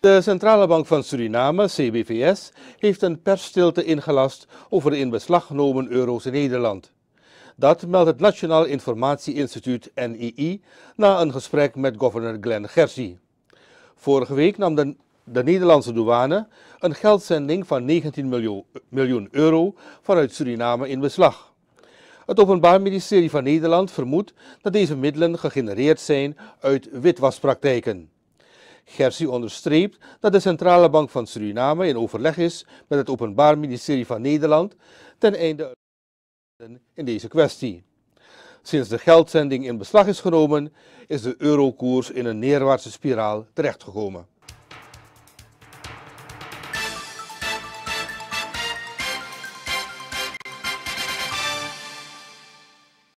De Centrale Bank van Suriname, CBVS, heeft een persstilte ingelast over de in beslag genomen euro's in Nederland. Dat meldt het Nationaal Informatie Instituut NII na een gesprek met governor Glenn Gersie. Vorige week nam de Nederlandse douane een geldzending van 19 miljoen euro vanuit Suriname in beslag. Het Openbaar Ministerie van Nederland vermoedt dat deze middelen gegenereerd zijn uit witwaspraktijken. Gersie onderstreept dat de Centrale Bank van Suriname in overleg is met het Openbaar Ministerie van Nederland ten einde in deze kwestie. Sinds de geldzending in beslag is genomen, is de eurokoers in een neerwaartse spiraal terechtgekomen.